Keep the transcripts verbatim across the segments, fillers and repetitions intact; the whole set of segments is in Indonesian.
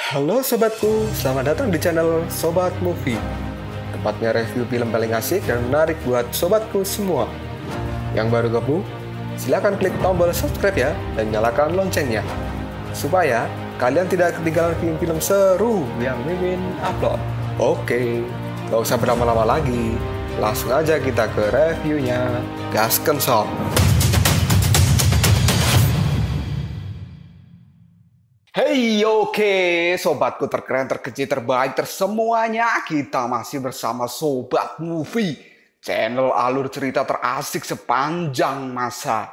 Halo sobatku, selamat datang di channel Sobat Movie. Tempatnya review film paling asik dan menarik buat sobatku semua. Yang baru gabung, silahkan klik tombol subscribe ya dan nyalakan loncengnya, supaya kalian tidak ketinggalan film-film seru yang Mimin upload. Oke, gak usah berlama-lama lagi, langsung aja kita ke reviewnya. Gasken sob. Hey, oke, sobatku terkeren, terkecil, terbaik, tersemuanya. Kita masih bersama Sobat Movie, channel alur cerita terasik sepanjang masa.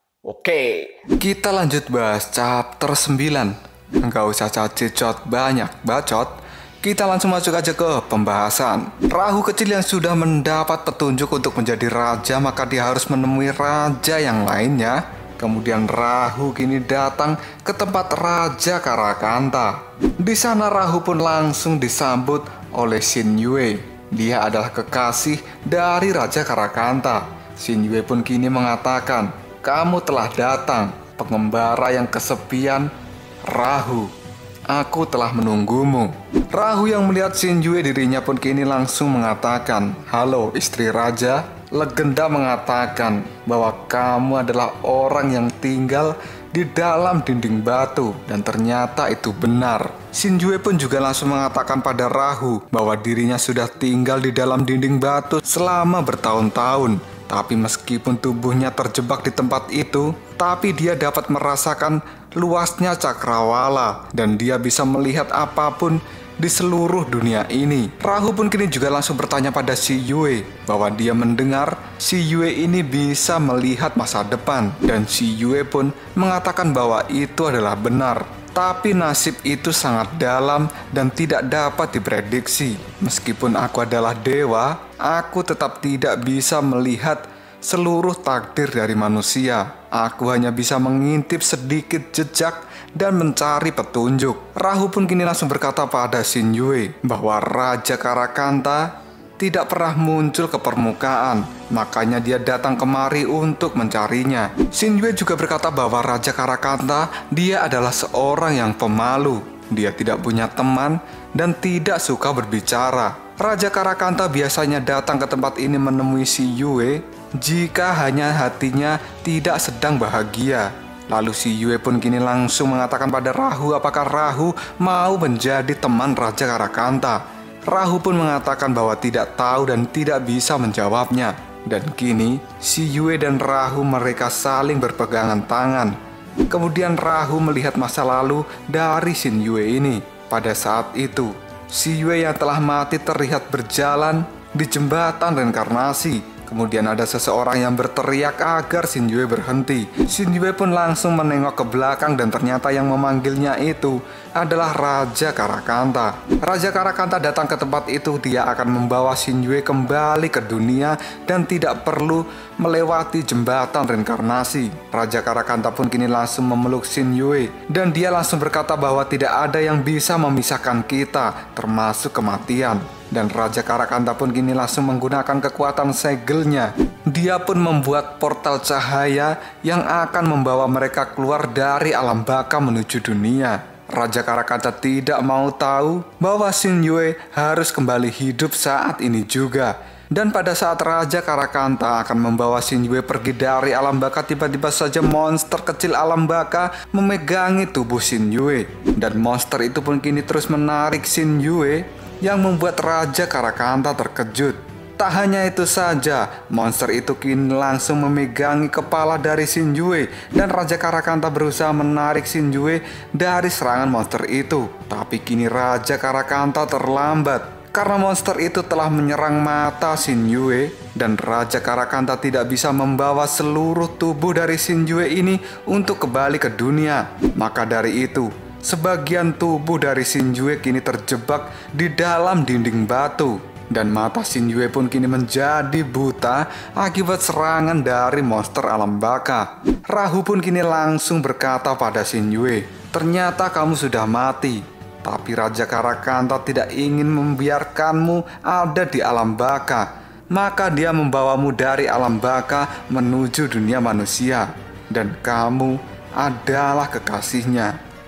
Oke, kita lanjut bahas chapter sembilan. Nggak usah cacicot banyak bacot, kita langsung masuk aja ke pembahasan. Rahu kecil yang sudah mendapat petunjuk untuk menjadi raja, maka dia harus menemui raja yang lainnya. Kemudian Rahu kini datang ke tempat Raja Karakanta. Di sana Rahu pun langsung disambut oleh Xin Yue. Dia adalah kekasih dari Raja Karakanta. Xin Yue pun kini mengatakan, "Kamu telah datang, pengembara yang kesepian, Rahu. Aku telah menunggumu." Rahu yang melihat Xin Yue dirinya pun kini langsung mengatakan, "Halo istri raja. Legenda mengatakan bahwa kamu adalah orang yang tinggal di dalam dinding batu, dan ternyata itu benar." Xin Yue pun juga langsung mengatakan pada Rahu bahwa dirinya sudah tinggal di dalam dinding batu selama bertahun-tahun. Tapi meskipun tubuhnya terjebak di tempat itu, tapi dia dapat merasakan luasnya cakrawala dan dia bisa melihat apapun di seluruh dunia ini. Rahu pun kini juga langsung bertanya pada Xin Yue bahwa dia mendengar Xin Yue ini bisa melihat masa depan, dan Xin Yue pun mengatakan bahwa itu adalah benar. Tapi nasib itu sangat dalam dan tidak dapat diprediksi. Meskipun aku adalah dewa, aku tetap tidak bisa melihat seluruh takdir dari manusia. Aku hanya bisa mengintip sedikit jejak dan mencari petunjuk. Rahu pun kini langsung berkata pada Xin Yue bahwa Raja Karakanta tidak pernah muncul ke permukaan, makanya dia datang kemari untuk mencarinya. Xin Yue juga berkata bahwa Raja Karakanta dia adalah seorang yang pemalu. Dia tidak punya teman dan tidak suka berbicara. Raja Karakanta biasanya datang ke tempat ini menemui Xin Yue jika hanya hatinya tidak sedang bahagia. Lalu Xin Yue pun kini langsung mengatakan pada Rahu apakah Rahu mau menjadi teman Raja Karakanta. Rahu pun mengatakan bahwa tidak tahu dan tidak bisa menjawabnya. Dan kini Xin Yue dan Rahu mereka saling berpegangan tangan. Kemudian Rahu melihat masa lalu dari Xin Yue ini. Pada saat itu Xin Yue yang telah mati terlihat berjalan di jembatan reinkarnasi. Kemudian ada seseorang yang berteriak agar Xin Yue berhenti. Xin Yue pun langsung menengok ke belakang dan ternyata yang memanggilnya itu adalah Raja Karakanta. Raja Karakanta datang ke tempat itu. Dia akan membawa Xin Yue kembali ke dunia dan tidak perlu melewati jembatan reinkarnasi. Raja Karakanta pun kini langsung memeluk Xin Yue dan dia langsung berkata bahwa tidak ada yang bisa memisahkan kita, termasuk kematian. Dan Raja Karakanta pun kini langsung menggunakan kekuatan segelnya. Dia pun membuat portal cahaya yang akan membawa mereka keluar dari alam baka menuju dunia. Raja Karakanta tidak mau tahu bahwa Xin Yue harus kembali hidup saat ini juga. Dan pada saat Raja Karakanta akan membawa Xin Yue pergi dari alam baka, tiba-tiba saja monster kecil alam baka memegangi tubuh Xin Yue. Dan monster itu pun kini terus menarik Xin Yue yang membuat Raja Karakanta terkejut. Tak hanya itu saja, monster itu kini langsung memegangi kepala dari Xin Yue dan Raja Karakanta berusaha menarik Xin Yue dari serangan monster itu. Tapi kini Raja Karakanta terlambat karena monster itu telah menyerang mata Xin Yue dan Raja Karakanta tidak bisa membawa seluruh tubuh dari Xin Yue ini untuk kembali ke dunia. Maka dari itu, sebagian tubuh dari Xin Yue kini terjebak di dalam dinding batu. Dan mata Xin Yue pun kini menjadi buta akibat serangan dari monster alam baka. Rahu pun kini langsung berkata pada Xin Yue, "Ternyata kamu sudah mati. Tapi Raja Karakanta tidak ingin membiarkanmu ada di alam baka. Maka dia membawamu dari alam baka menuju dunia manusia. Dan kamu adalah kekasihnya."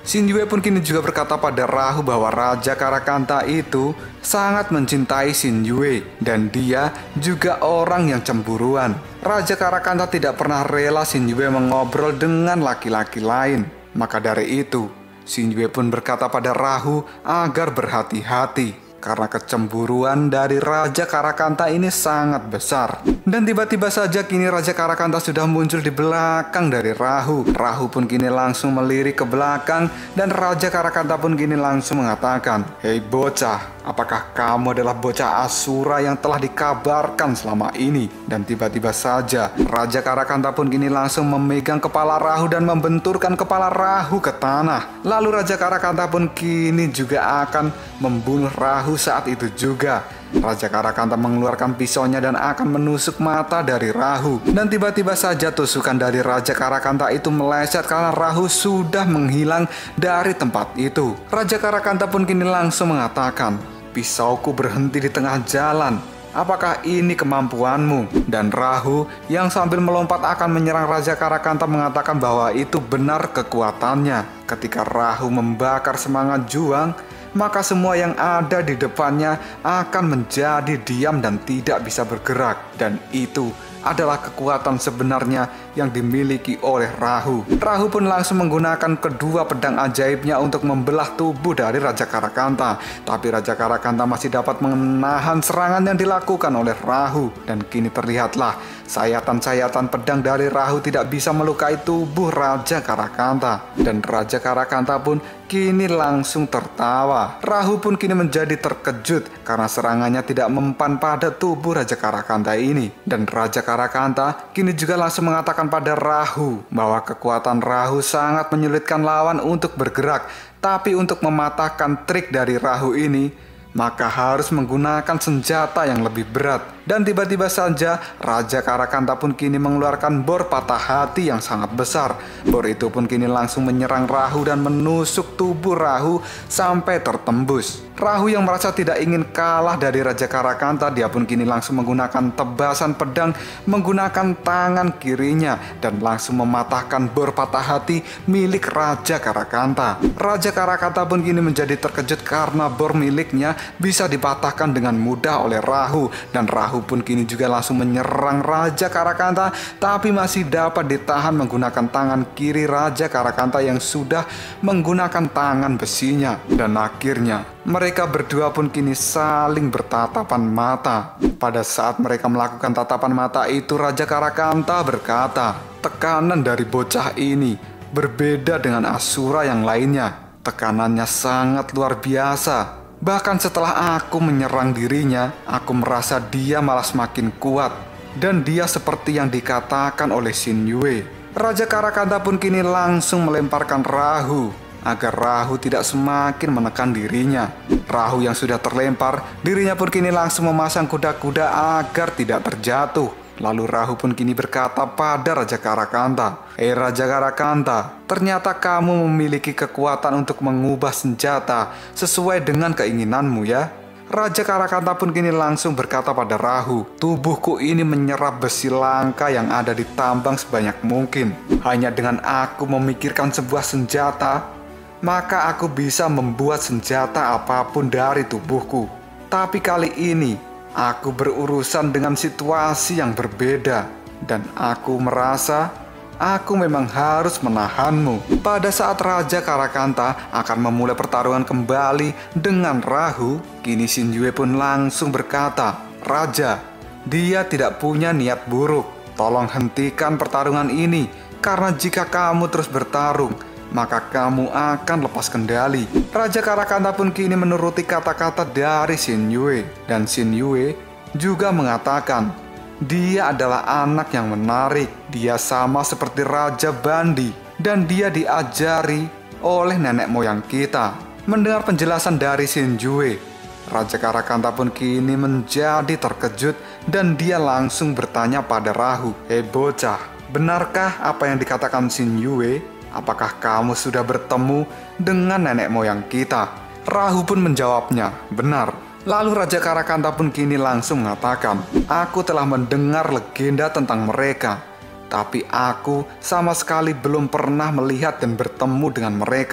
Shin Yue pun kini juga berkata pada Rahu bahwa Raja Karakanta itu sangat mencintai Shin Yue dan dia juga orang yang cemburuan. Raja Karakanta tidak pernah rela Shin Yue mengobrol dengan laki-laki lain. Maka dari itu, Shin Yue pun berkata pada Rahu agar berhati-hati karena kecemburuan dari Raja Karakanta ini sangat besar. Dan tiba-tiba saja kini Raja Karakanta sudah muncul di belakang dari Rahu. Rahu pun kini langsung melirik ke belakang dan Raja Karakanta pun kini langsung mengatakan, "Hei bocah, apakah kamu adalah bocah Asura yang telah dikabarkan selama ini?" Dan tiba-tiba saja Raja Karakanta pun kini langsung memegang kepala Rahu dan membenturkan kepala Rahu ke tanah. Lalu Raja Karakanta pun kini juga akan membunuh Rahu. Saat itu juga Raja Karakanta mengeluarkan pisaunya dan akan menusuk mata dari Rahu. Dan tiba-tiba saja tusukan dari Raja Karakanta itu meleset karena Rahu sudah menghilang dari tempat itu. Raja Karakanta pun kini langsung mengatakan, "Pisauku berhenti di tengah jalan. Apakah ini kemampuanmu?" Dan Rahu yang sambil melompat akan menyerang Raja Karakanta mengatakan bahwa itu benar kekuatannya. Ketika Rahu membakar semangat juang, maka semua yang ada di depannya akan menjadi diam dan tidak bisa bergerak. Dan itu adalah kekuatan sebenarnya yang dimiliki oleh Rahu. Rahu pun langsung menggunakan kedua pedang ajaibnya untuk membelah tubuh dari Raja Karakanta. Tapi Raja Karakanta masih dapat menahan serangan yang dilakukan oleh Rahu. Dan kini terlihatlah sayatan-sayatan pedang dari Rahu tidak bisa melukai tubuh Raja Karakanta. Dan Raja Karakanta pun kini langsung tertawa. Rahu pun kini menjadi terkejut karena serangannya tidak mempan pada tubuh Raja Karakanta ini. Dan Raja Karakanta kini juga langsung mengatakan pada Rahu bahwa kekuatan Rahu sangat menyulitkan lawan untuk bergerak. Tapi untuk mematahkan trik dari Rahu ini, maka harus menggunakan senjata yang lebih berat. Dan tiba-tiba saja Raja Karakanta pun kini mengeluarkan bor patah hati yang sangat besar. Bor itu pun kini langsung menyerang Rahu dan menusuk tubuh Rahu sampai tertembus. Rahu yang merasa tidak ingin kalah dari Raja Karakanta, dia pun kini langsung menggunakan tebasan pedang menggunakan tangan kirinya dan langsung mematahkan bor patah hati milik Raja Karakanta. Raja Karakanta pun kini menjadi terkejut karena bor miliknya bisa dipatahkan dengan mudah oleh Rahu. Dan Rahu pun kini juga langsung menyerang Raja Karakanta, tapi masih dapat ditahan menggunakan tangan kiri Raja Karakanta yang sudah menggunakan tangan besinya. Dan akhirnya mereka berdua pun kini saling bertatapan mata. Pada saat mereka melakukan tatapan mata itu, Raja Karakanta berkata, "Tekanan dari bocah ini berbeda dengan Asura yang lainnya. Tekanannya sangat luar biasa. Bahkan setelah aku menyerang dirinya, aku merasa dia malah semakin kuat. Dan dia seperti yang dikatakan oleh Shin Yue." Raja Karakanta pun kini langsung melemparkan Rahu agar Rahu tidak semakin menekan dirinya. Rahu yang sudah terlempar, dirinya pun kini langsung memasang kuda-kuda agar tidak terjatuh. Lalu Rahu pun kini berkata pada Raja Karakanta, "Eh Raja Karakanta, ternyata kamu memiliki kekuatan untuk mengubah senjata sesuai dengan keinginanmu ya." Raja Karakanta pun kini langsung berkata pada Rahu, "Tubuhku ini menyerap besi langka yang ada di tambang sebanyak mungkin. Hanya dengan aku memikirkan sebuah senjata, maka aku bisa membuat senjata apapun dari tubuhku. Tapi kali ini aku berurusan dengan situasi yang berbeda, dan aku merasa aku memang harus menahanmu." Pada saat Raja Karakanta akan memulai pertarungan kembali dengan Rahu, kini Shin Yue pun langsung berkata, "Raja, dia tidak punya niat buruk. Tolong hentikan pertarungan ini, karena jika kamu terus bertarung, maka kamu akan lepas kendali." Raja Karakanta pun kini menuruti kata-kata dari Shin Yue. Dan Shin Yue juga mengatakan, dia adalah anak yang menarik. Dia sama seperti Raja Bandi, dan dia diajari oleh nenek moyang kita. Mendengar penjelasan dari Shin Yue, Raja Karakanta pun kini menjadi terkejut dan dia langsung bertanya pada Rahu, "Hei bocah, benarkah apa yang dikatakan Shin Yue? Apakah kamu sudah bertemu dengan nenek moyang kita?" Rahu pun menjawabnya, "Benar." Lalu Raja Karakanta pun kini langsung mengatakan, "Aku telah mendengar legenda tentang mereka, tapi aku sama sekali belum pernah melihat dan bertemu dengan mereka.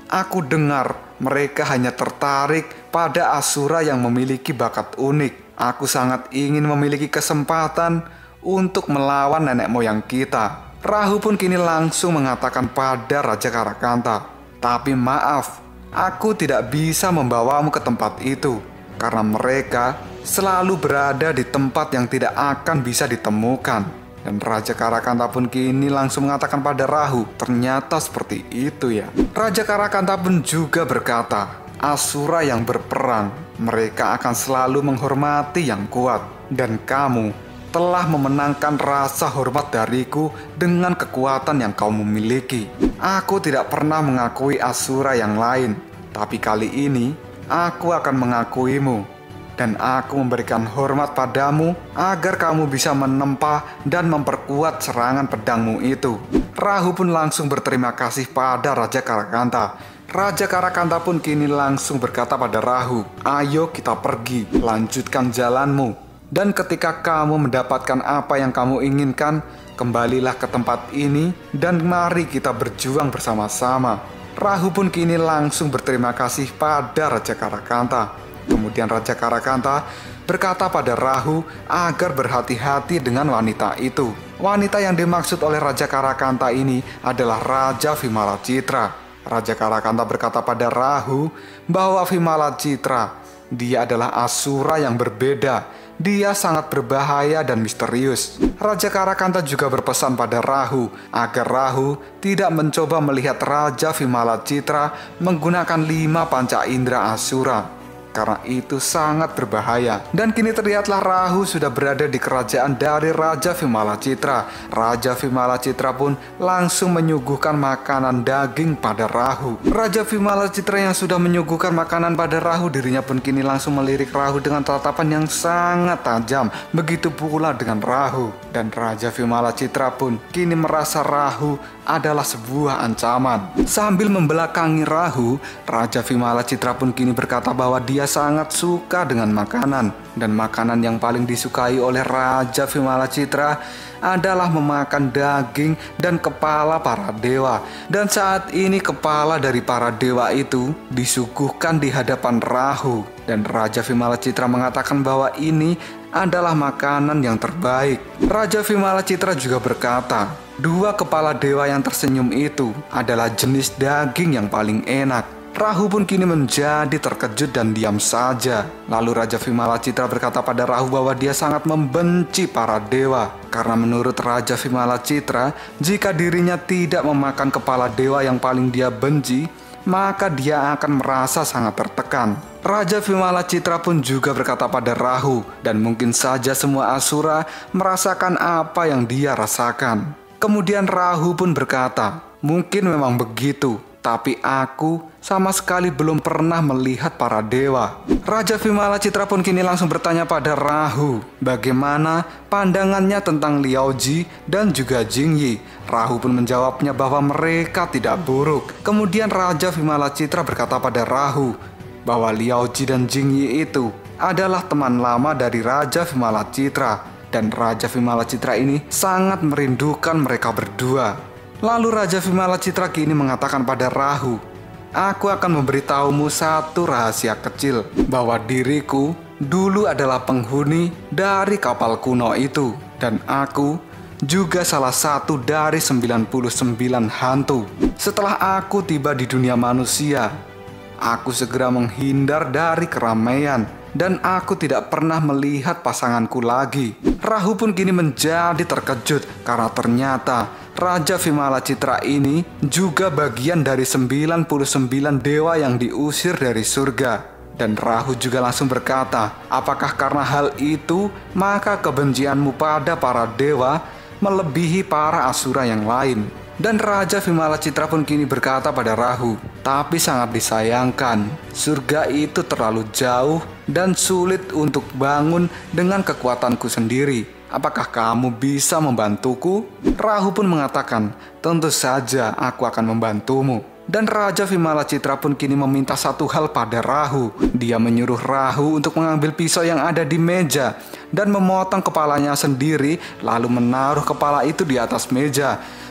Aku dengar mereka hanya tertarik pada Asura yang memiliki bakat unik. Aku sangat ingin memiliki kesempatan untuk melawan nenek moyang kita. Rahu pun kini langsung mengatakan pada Raja Karakanta, "Tapi maaf, aku tidak bisa membawamu ke tempat itu, karena mereka selalu berada di tempat yang tidak akan bisa ditemukan." Dan Raja Karakanta pun kini langsung mengatakan pada Rahu, ternyata seperti itu ya. Raja Karakanta pun juga berkata, "Asura yang berperang, mereka akan selalu menghormati yang kuat. Dan kamu telah memenangkan rasa hormat dariku dengan kekuatan yang kau memiliki. Aku tidak pernah mengakui Asura yang lain, tapi kali ini aku akan mengakuimu. Dan aku memberikan hormat padamu agar kamu bisa menempa dan memperkuat serangan pedangmu itu." Rahu pun langsung berterima kasih pada Raja Karakanta. Raja Karakanta pun kini langsung berkata pada Rahu, "Ayo kita pergi, lanjutkan jalanmu. Dan ketika kamu mendapatkan apa yang kamu inginkan, kembalilah ke tempat ini dan mari kita berjuang bersama-sama." Rahu pun kini langsung berterima kasih pada Raja Karakanta. Kemudian Raja Karakanta berkata pada Rahu agar berhati-hati dengan wanita itu. Wanita yang dimaksud oleh Raja Karakanta ini adalah Raja Vimalacitra. Raja Karakanta berkata pada Rahu bahwa Vimalacitra, dia adalah Asura yang berbeda. Dia sangat berbahaya dan misterius. Raja Karakanta juga berpesan pada Rahu agar Rahu tidak mencoba melihat Raja Vimalacitra menggunakan lima panca indera Asura, karena itu sangat berbahaya. Dan kini terlihatlah Rahu sudah berada di kerajaan dari Raja Vimalacitra. Raja Vimalacitra pun langsung menyuguhkan makanan daging pada Rahu. Raja Vimalacitra yang sudah menyuguhkan makanan pada Rahu, dirinya pun kini langsung melirik Rahu dengan tatapan yang sangat tajam. Begitu pula dengan Rahu. Dan Raja Vimalacitra pun kini merasa Rahu adalah sebuah ancaman. Sambil membelakangi Rahu, Raja Vimalacitra pun kini berkata bahwa dia sangat suka dengan makanan. Dan makanan yang paling disukai oleh Raja Vimalacitra adalah memakan daging dan kepala para dewa. Dan saat ini kepala dari para dewa itu disuguhkan di hadapan Rahu. Dan Raja Vimalacitra mengatakan bahwa ini adalah makanan yang terbaik. Raja Vimalacitra juga berkata, dua kepala dewa yang tersenyum itu adalah jenis daging yang paling enak. Rahu pun kini menjadi terkejut dan diam saja. Lalu Raja Vimalacitra berkata pada Rahu bahwa dia sangat membenci para dewa. Karena menurut Raja Vimalacitra, jika dirinya tidak memakan kepala dewa yang paling dia benci, maka dia akan merasa sangat tertekan. Raja Vimalacitra pun juga berkata pada Rahu, dan mungkin saja semua Asura merasakan apa yang dia rasakan. Kemudian Rahu pun berkata, mungkin memang begitu, tapi aku sama sekali belum pernah melihat para dewa. Raja Vimalacitra pun kini langsung bertanya pada Rahu, bagaimana pandangannya tentang Liaoji dan juga Jingyi. Rahu pun menjawabnya bahwa mereka tidak buruk. Kemudian Raja Vimalacitra berkata pada Rahu bahwa Liaoji dan Jingyi itu adalah teman lama dari Raja Vimalacitra, dan Raja Vimalacitra ini sangat merindukan mereka berdua. Lalu Raja Vimalacitra kini mengatakan pada Rahu, aku akan memberitahumu satu rahasia kecil, bahwa diriku dulu adalah penghuni dari kapal kuno itu, dan aku juga salah satu dari sembilan puluh sembilan hantu. Setelah aku tiba di dunia manusia, aku segera menghindar dari keramaian, dan aku tidak pernah melihat pasanganku lagi. Rahu pun kini menjadi terkejut karena ternyata Raja Vimalacitra ini juga bagian dari sembilan puluh sembilan dewa yang diusir dari surga. Dan Rahu juga langsung berkata, apakah karena hal itu maka kebencianmu pada para dewa melebihi para Asura yang lain? Dan Raja Vimalacitra pun kini berkata pada Rahu, tapi sangat disayangkan, surga itu terlalu jauh dan sulit untuk bangun dengan kekuatanku sendiri. Apakah kamu bisa membantuku? Rahu pun mengatakan, tentu saja aku akan membantumu. Dan Raja Vimalacitra pun kini meminta satu hal pada Rahu. Dia menyuruh Rahu untuk mengambil pisau yang ada di meja dan memotong kepalanya sendiri, lalu menaruh kepala itu di atas meja.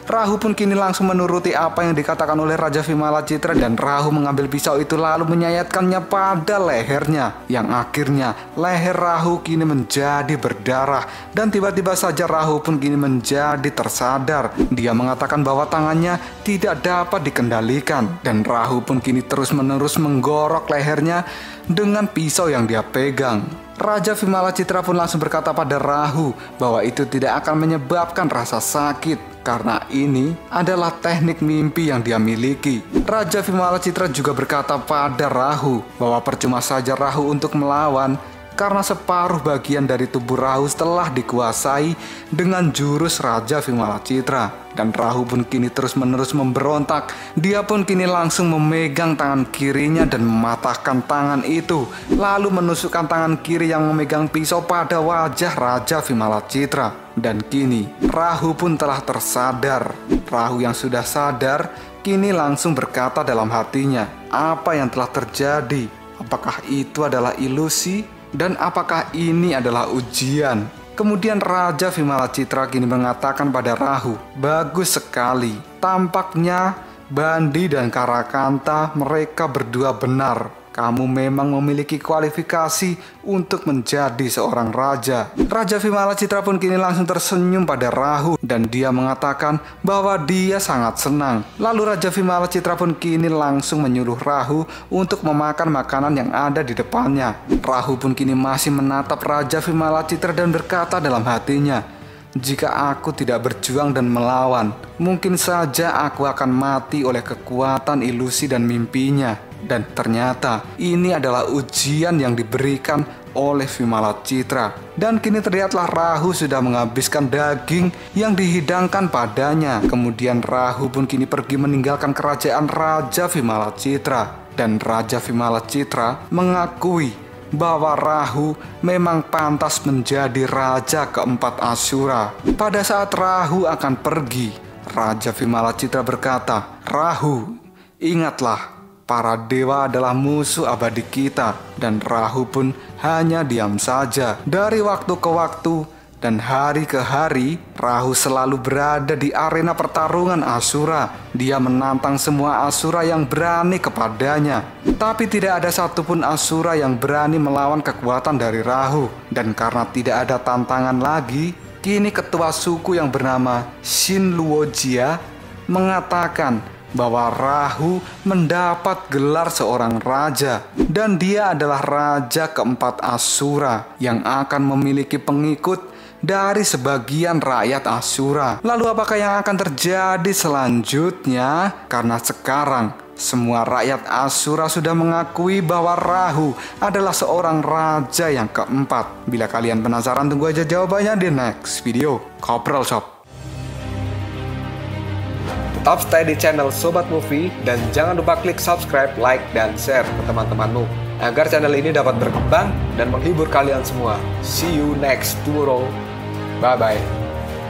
Rahu pun kini langsung menuruti apa yang dikatakan oleh Raja Vimalacitra dan Rahu mengambil pisau itu lalu menyayatkannya pada lehernya, yang akhirnya leher Rahu kini menjadi berdarah dan tiba-tiba saja Rahu pun kini menjadi tersadar. Dia mengatakan bahwa tangannya tidak dapat dikendalikan dan Rahu pun kini terus-menerus menggorok lehernya dengan pisau yang dia pegang. Raja Vimalacitra pun langsung berkata pada Rahu bahwa itu tidak akan menyebabkan rasa sakit karena ini adalah teknik mimpi yang dia miliki. Raja Vimalacitra juga berkata pada Rahu bahwa percuma saja Rahu untuk melawan karena separuh bagian dari tubuh Rahu telah dikuasai dengan jurus Raja Vimalacitra. Dan Rahu pun kini terus-menerus memberontak. Dia pun kini langsung memegang tangan kirinya dan mematahkan tangan itu, lalu menusukkan tangan kiri yang memegang pisau pada wajah Raja Vimalacitra. Dan kini Rahu pun telah tersadar. Rahu yang sudah sadar kini langsung berkata dalam hatinya, apa yang telah terjadi? Apakah itu adalah ilusi? Dan apakah ini adalah ujian? Kemudian Raja Vimalacitra kini mengatakan pada Rahu, bagus sekali. Tampaknya Bandi dan Karakanta mereka berdua benar. Kamu memang memiliki kualifikasi untuk menjadi seorang raja. Raja Vimalacitra pun kini langsung tersenyum pada Rahu dan dia mengatakan bahwa dia sangat senang. Lalu Raja Vimalacitra pun kini langsung menyuruh Rahu untuk memakan makanan yang ada di depannya. Rahu pun kini masih menatap Raja Vimalacitra dan berkata dalam hatinya, jika aku tidak berjuang dan melawan, mungkin saja aku akan mati oleh kekuatan ilusi dan mimpinya. Dan ternyata ini adalah ujian yang diberikan oleh Vimalacitra. Dan kini terlihatlah Rahu sudah menghabiskan daging yang dihidangkan padanya. Kemudian Rahu pun kini pergi meninggalkan kerajaan Raja Vimalacitra. Dan Raja Vimalacitra mengakui bahwa Rahu memang pantas menjadi raja keempat Asura. Pada saat Rahu akan pergi, Raja Vimalacitra berkata, Rahu, ingatlah, para dewa adalah musuh abadi kita. Dan Rahu pun hanya diam saja. Dari waktu ke waktu dan hari ke hari, Rahu selalu berada di arena pertarungan Asura. Dia menantang semua Asura yang berani kepadanya. Tapi tidak ada satupun Asura yang berani melawan kekuatan dari Rahu. Dan karena tidak ada tantangan lagi, kini ketua suku yang bernama Shin Luojia mengatakan bahwa Rahu mendapat gelar seorang raja dan dia adalah raja keempat Asura yang akan memiliki pengikut dari sebagian rakyat Asura. Lalu apakah yang akan terjadi selanjutnya? Karena sekarang semua rakyat Asura sudah mengakui bahwa Rahu adalah seorang raja yang keempat. Bila kalian penasaran, tunggu aja jawabannya di next video Kopral Shop. Tetap stay di channel Sobat Movie dan jangan lupa klik subscribe, like, dan share ke teman-temanmu agar channel ini dapat berkembang dan menghibur kalian semua. See you next tomorrow. Bye-bye.